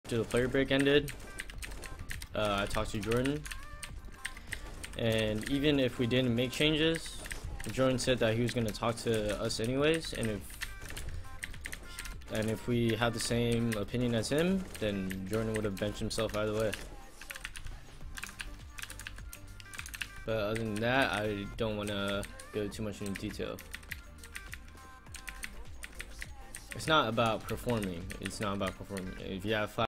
after the player break ended, I talked to Jordan, and even if we didn't make changes, Jordan said that he was going to talk to us anyways, and if we had the same opinion as him, then Jordan would have benched himself either way. But other than that, I don't want to go too much into detail. It's not about performing. If you have